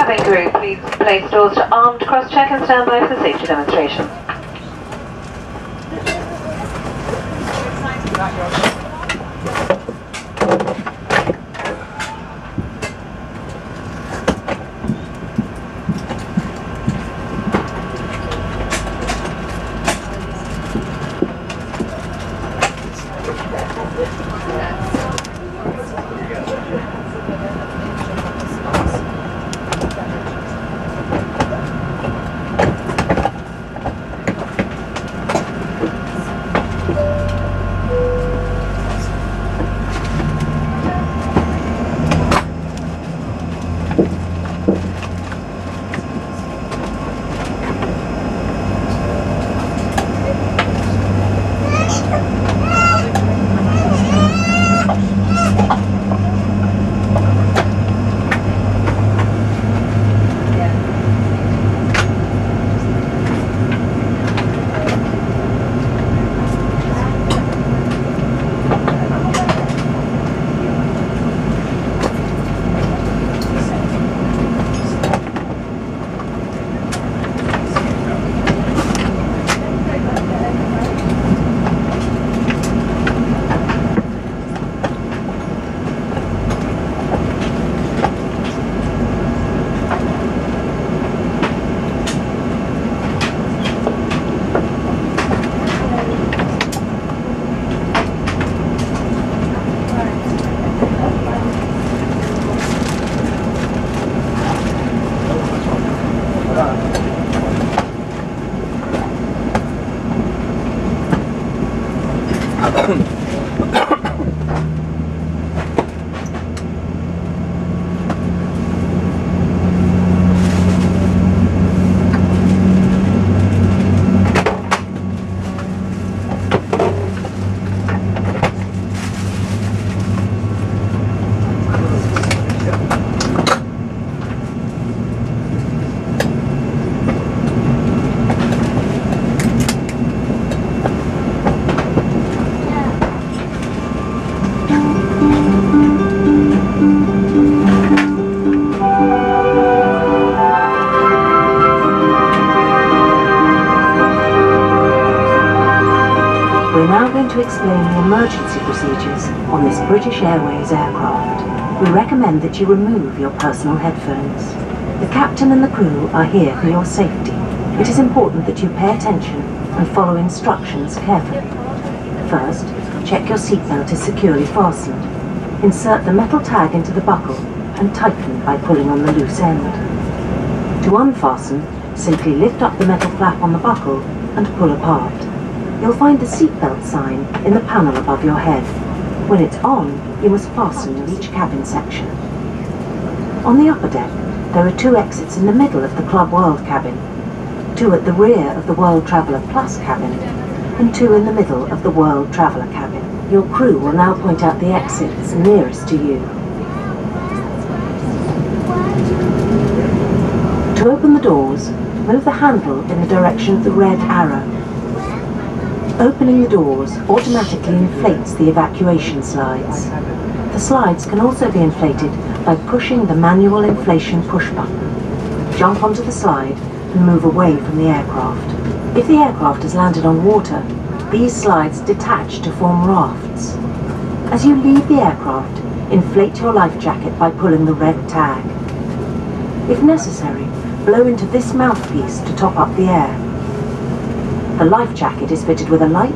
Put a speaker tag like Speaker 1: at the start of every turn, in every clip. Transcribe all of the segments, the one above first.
Speaker 1: cabin crew, please place doors to armed cross-check and stand by for safety demonstration.
Speaker 2: To explain the emergency procedures on this British Airways aircraft. We recommend that you remove your personal headphones. The captain and the crew are here for your safety. It is important that you pay attention and follow instructions carefully. First, check your seatbelt is securely fastened. Insert the metal tag into the buckle and tighten by pulling on the loose end. To unfasten, simply lift up the metal flap on the buckle and pull apart. You'll find the seatbelt sign in the panel above your head. When it's on, you must fasten each cabin section. On the upper deck, there are 2 exits in the middle of the Club World cabin, 2 at the rear of the World Traveller Plus cabin, and 2 in the middle of the World Traveller cabin. Your crew will now point out the exits nearest to you. To open the doors, move the handle in the direction of the red arrow. Opening the doors automatically inflates the evacuation slides. The slides can also be inflated by pushing the manual inflation push button. Jump onto the slide and move away from the aircraft. If the aircraft has landed on water, these slides detach to form rafts. As you leave the aircraft, inflate your life jacket by pulling the red tag. If necessary, blow into this mouthpiece to top up the air. The life jacket is fitted with a light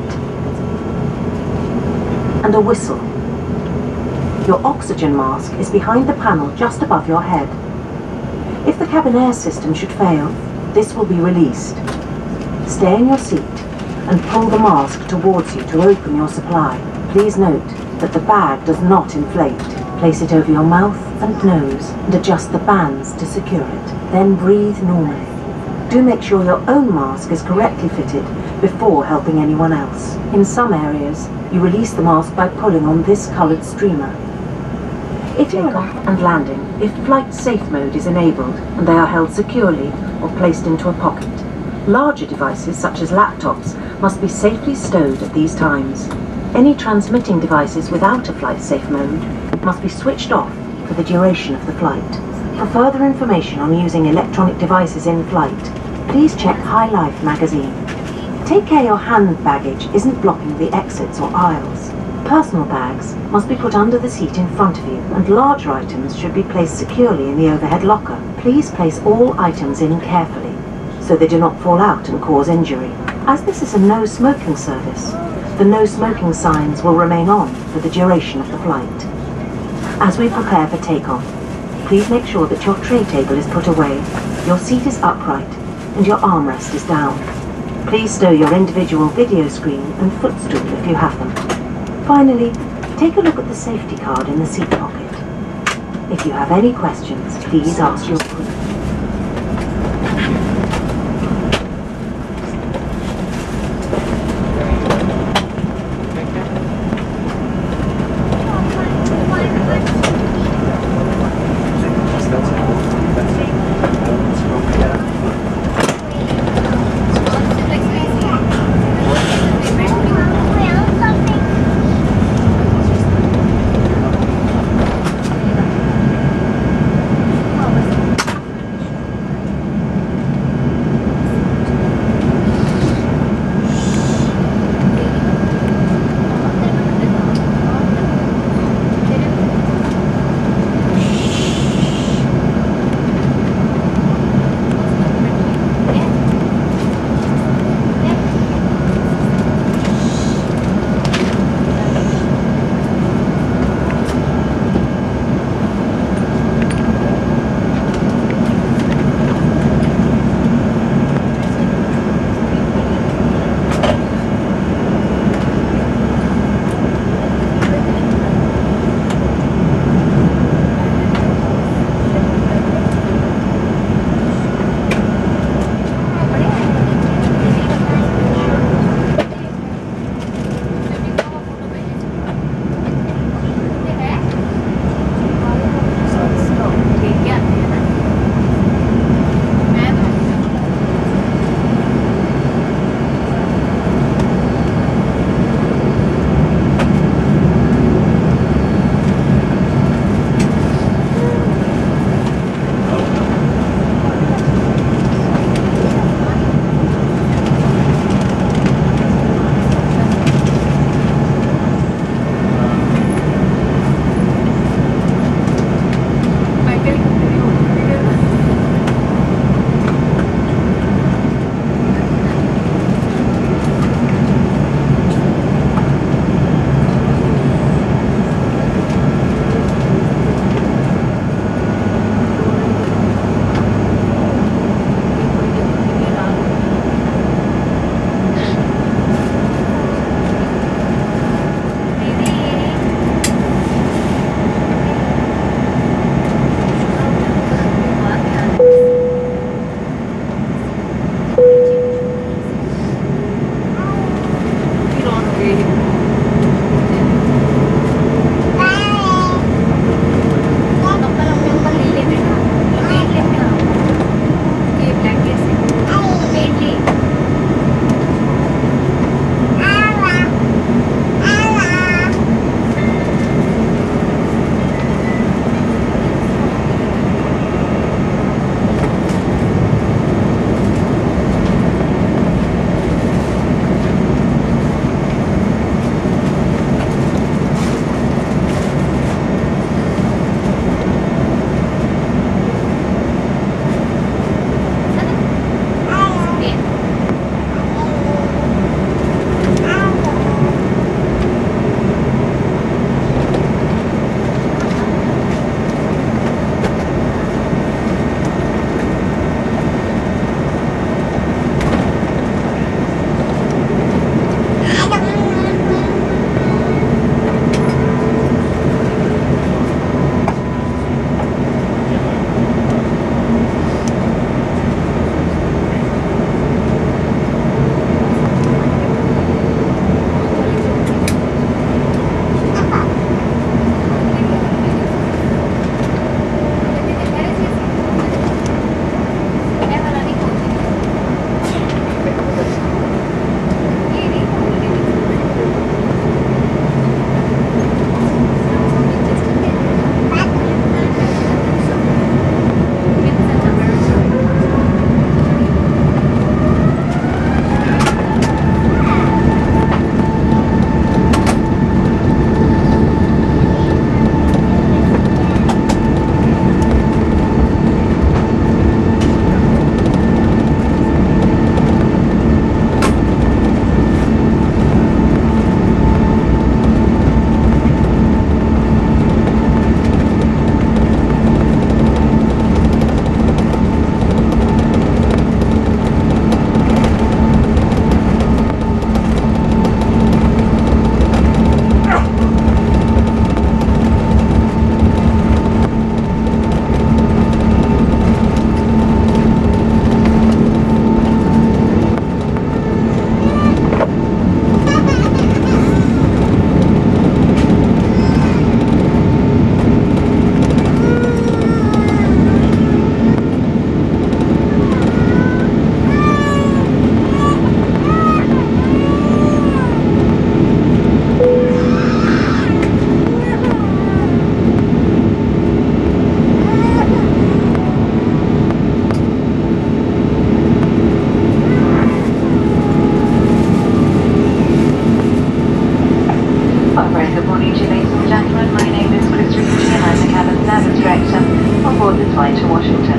Speaker 2: and a whistle. Your oxygen mask is behind the panel just above your head. If the cabin air system should fail, this will be released. Stay in your seat and pull the mask towards you to open your supply. Please note that the bag does not inflate. Place it over your mouth and nose and adjust the bands to secure it. Then breathe normally. Do make sure your own mask is correctly fitted before helping anyone else. In some areas, you release the mask by pulling on this coloured streamer. If you're and landing, if flight safe mode is enabled and they are held securely or placed into a pocket. Larger devices such as laptops must be safely stowed at these times. Any transmitting devices without a flight safe mode must be switched off for the duration of the flight. For further information on using electronic devices in flight, please check High Life magazine. Take care your hand baggage isn't blocking the exits or aisles. Personal bags must be put under the seat in front of you, and larger items should be placed securely in the overhead locker. Please place all items in carefully, so they do not fall out and cause injury. As this is a no smoking service, the no smoking signs will remain on for the duration of the flight. As we prepare for takeoff, please make sure that your tray table is put away, your seat is upright, and your armrest is down. Please stow your individual video screen and footstool if you have them. Finally, take a look at the safety card in the seat pocket. If you have any questions, please ask your crew.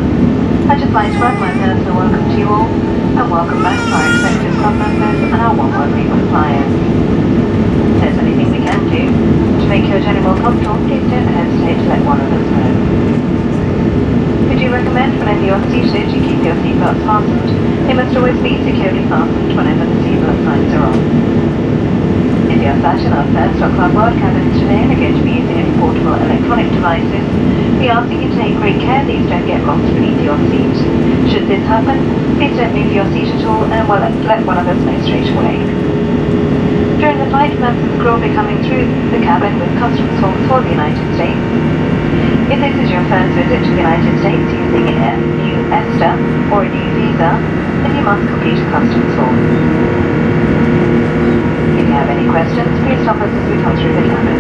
Speaker 1: I'd just like to add my personal welcome to you all, and welcome back to our Executive Club members and our One Word frequent flyers. If there's anything we can do to make your journey more comfortable, please don't hesitate to let one of us know. We do recommend whenever you're seated, you keep your seatbelts fastened. They must always be securely fastened whenever the seatbelt signs are on. If you're sat in our first or Club World cabins today and are going to be using any portable electronic devices, we ask that you take great care these don't get lost beneath your seat. Should this happen, please don't move your seat at all and let one of us know straight away. During the flight, members of the crew will be coming through the cabin with customs forms for the United States. If this is your first visit to the United States using a new ESTA or a new visa, then you must complete a customs form. If you have any questions, please stop us as we come through the cabin.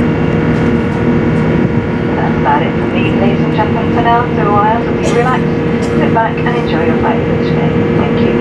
Speaker 1: That's about it from me, ladies and gentlemen, for now, so all else will be relax, sit back and enjoy your flight with us today. Thank you.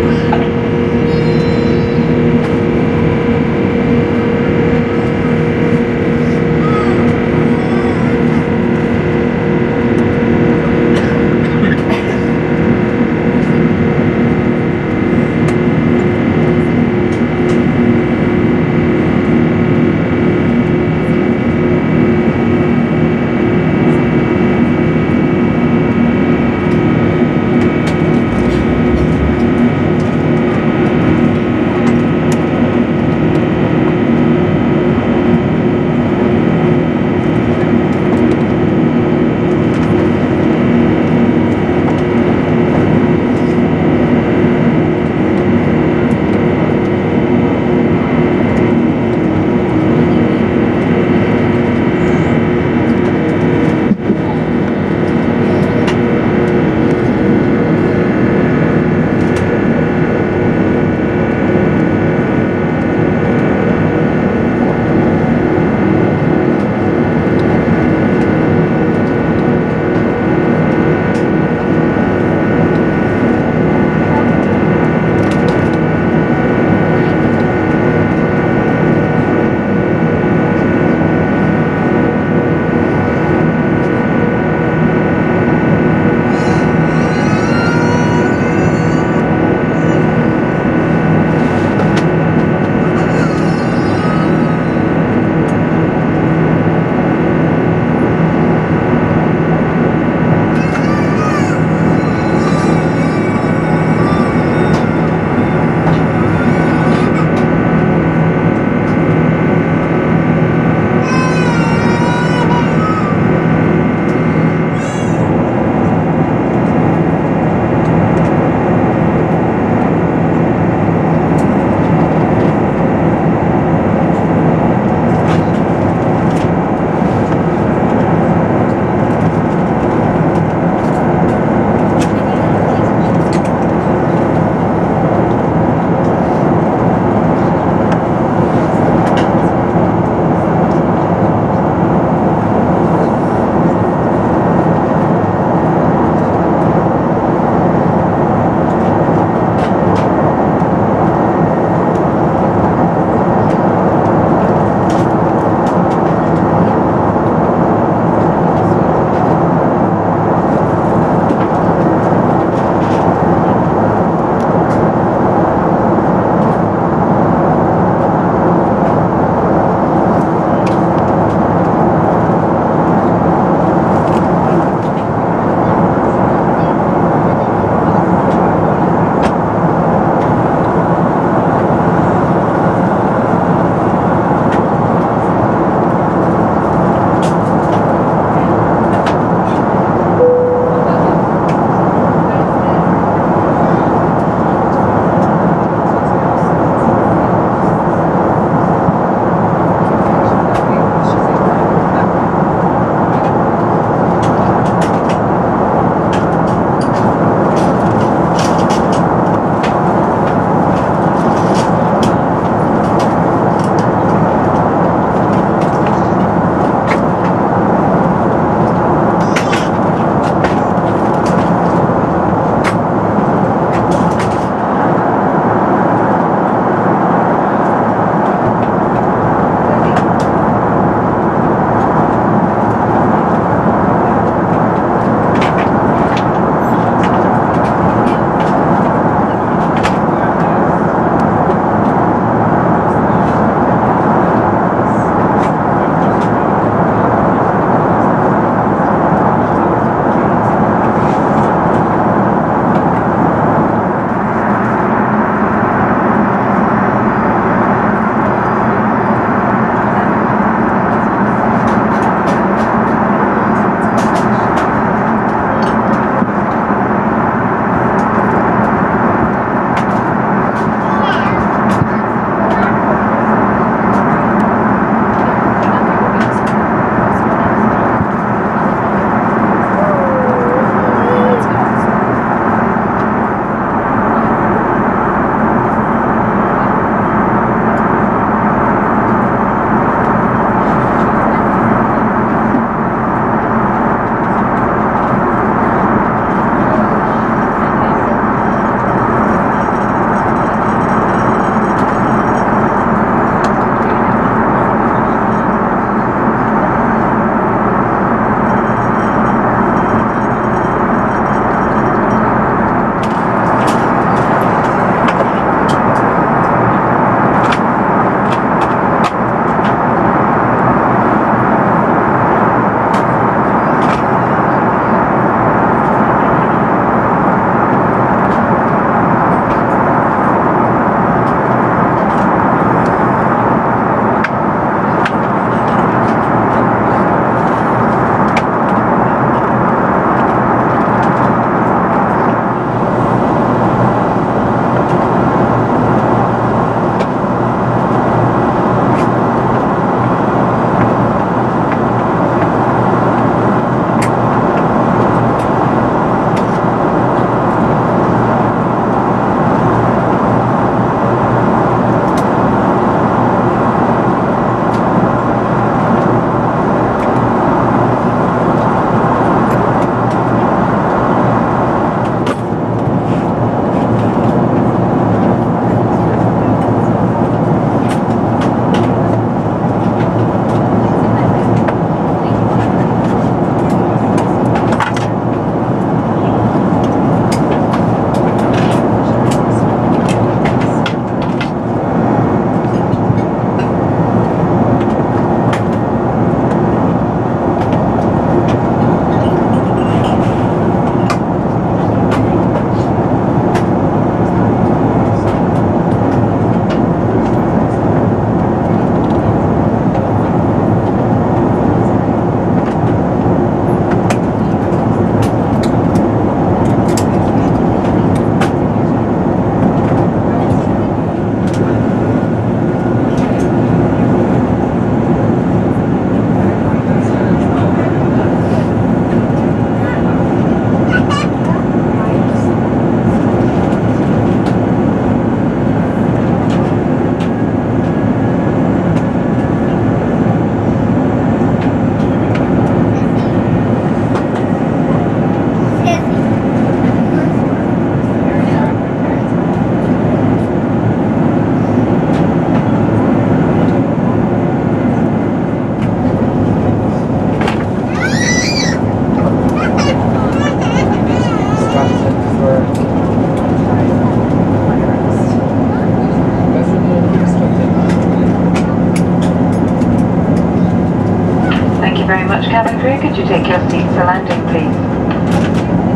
Speaker 1: to take your seats for landing, please?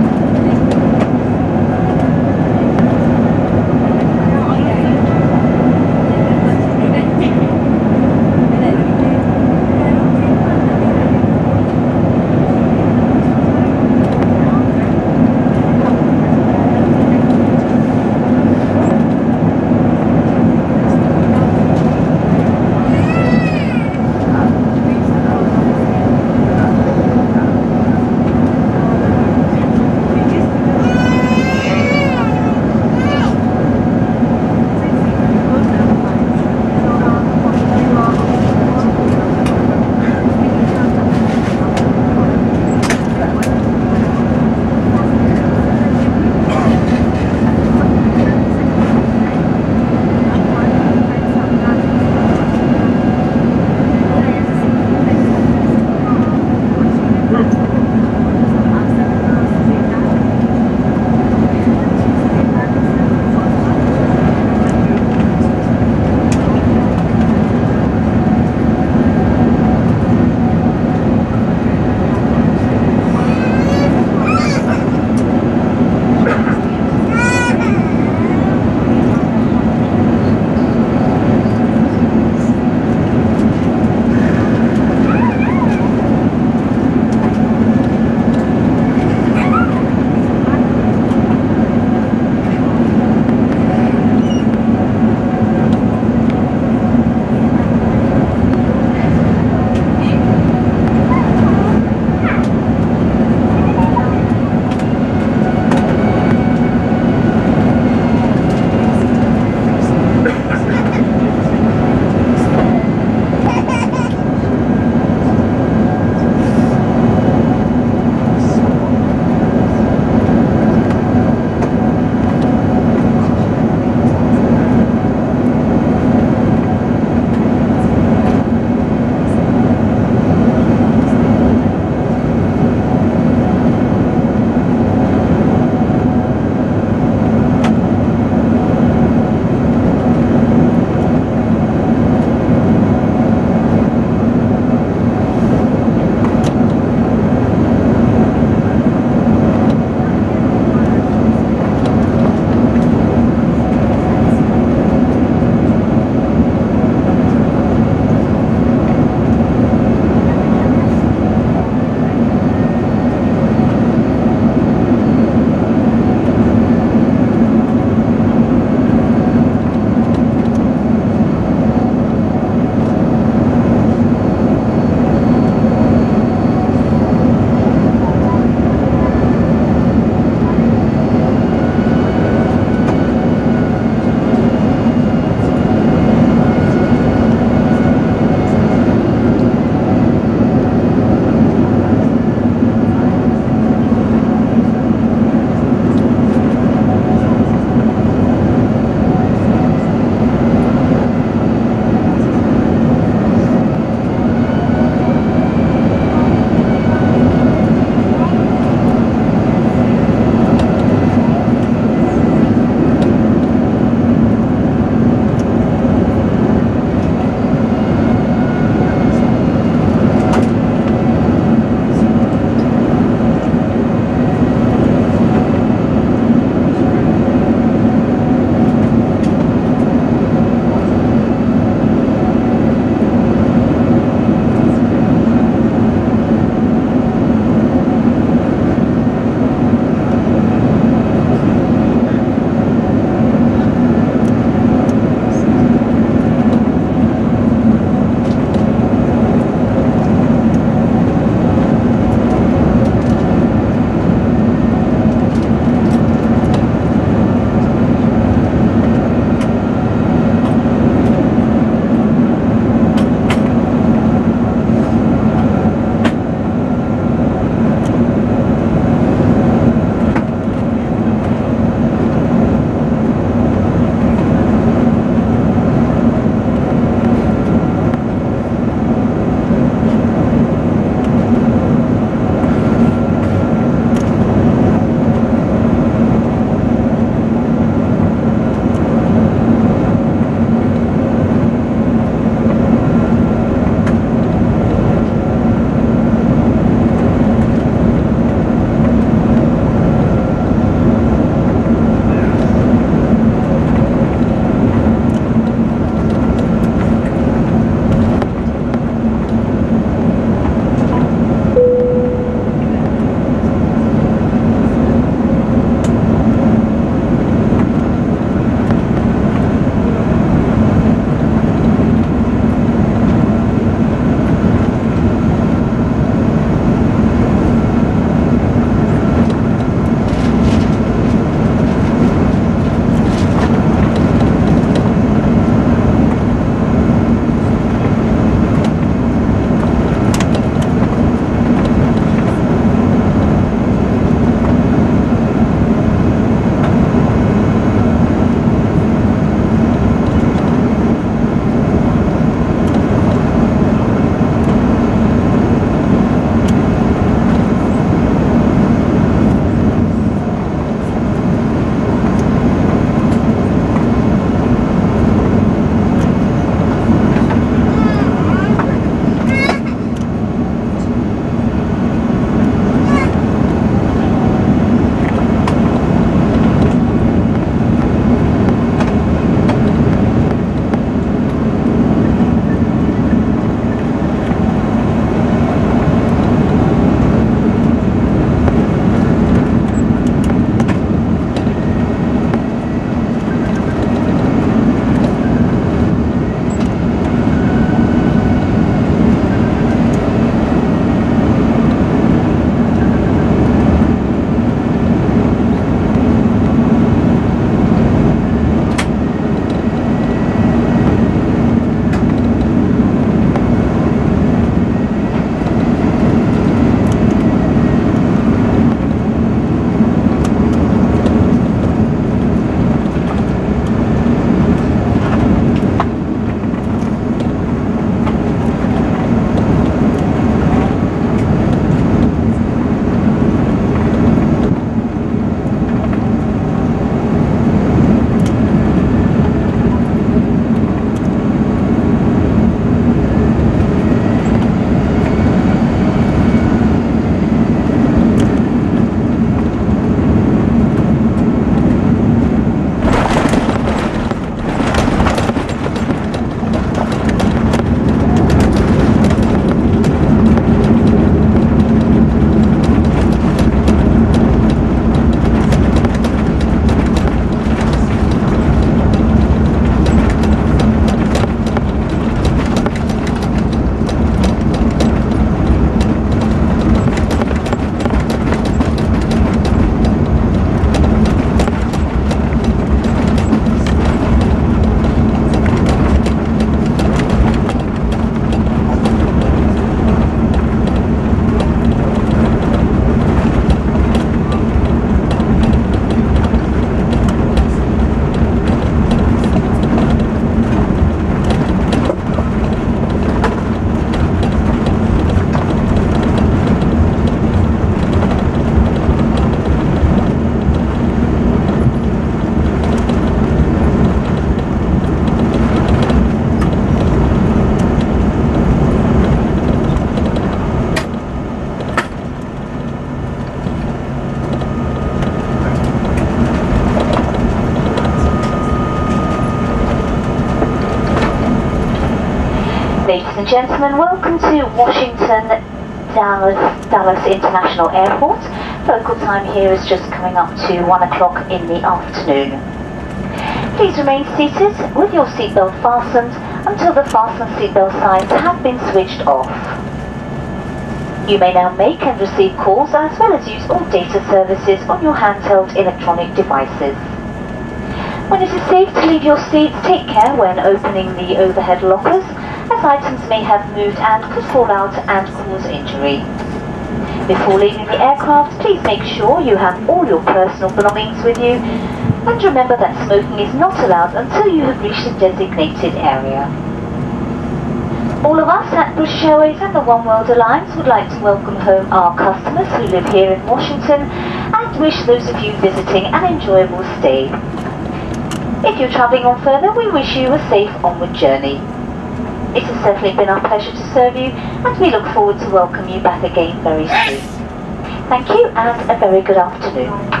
Speaker 3: and gentlemen, welcome to Washington Dallas International Airport. Local time here is just coming up to 1 o'clock in the afternoon. Please remain seated with your seatbelt fastened until the fasten seatbelt signs have been switched off. You may now make and receive calls as well as use all data services on your handheld electronic devices. When it is safe to leave your seats, take care when opening the overhead lockers, as items may have moved and could fall out and cause injury. Before leaving the aircraft, please make sure you have all your personal belongings with you, and remember that smoking is not allowed until you have reached the designated area. All of us at British Airways and the One World Alliance would like to welcome home our customers who live here in Washington and wish those of you visiting an enjoyable stay. If you're travelling on further, we wish you a safe onward journey. It has certainly been our pleasure to serve you, and we look forward to welcome you back again very soon. Thank you, and a very good afternoon.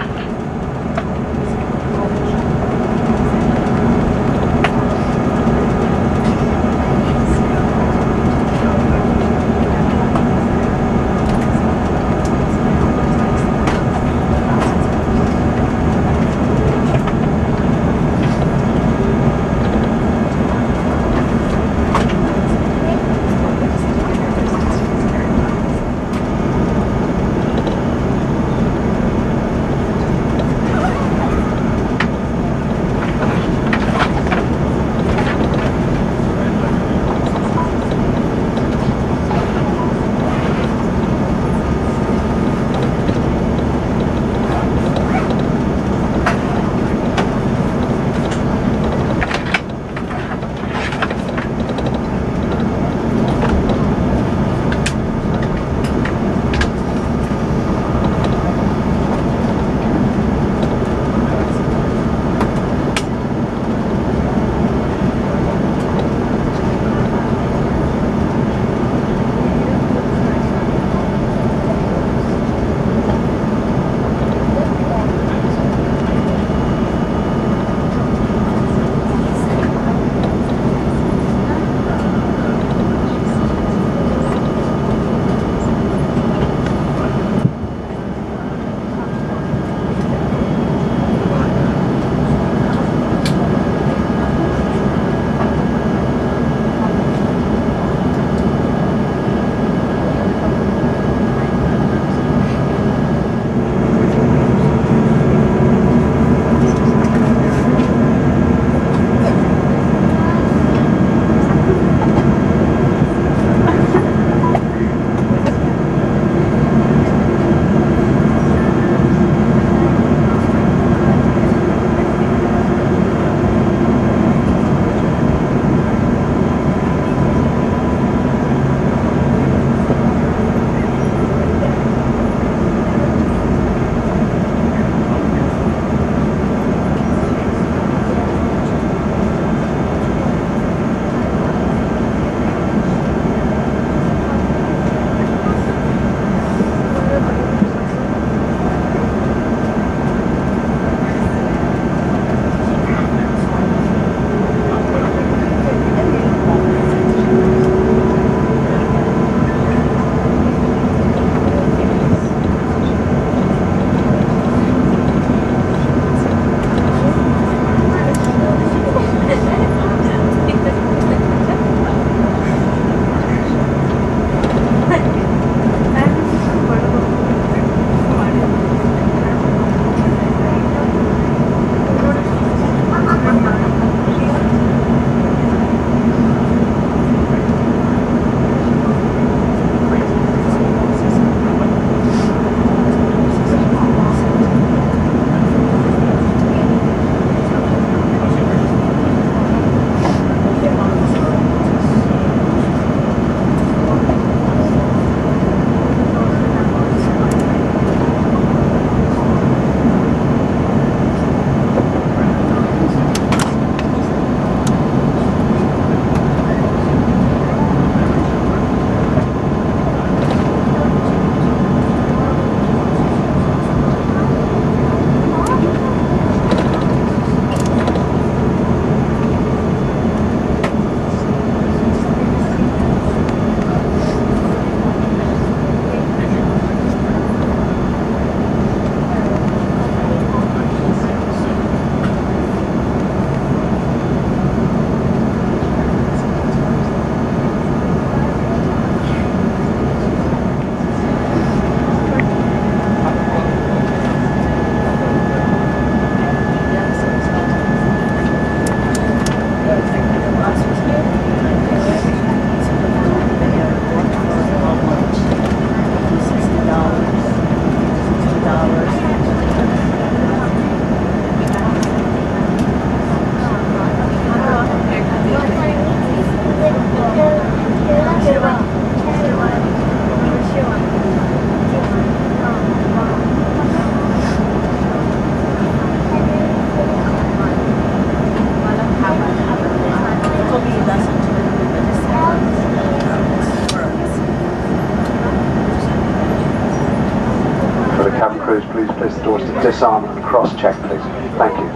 Speaker 4: cross-check, please. Thank you.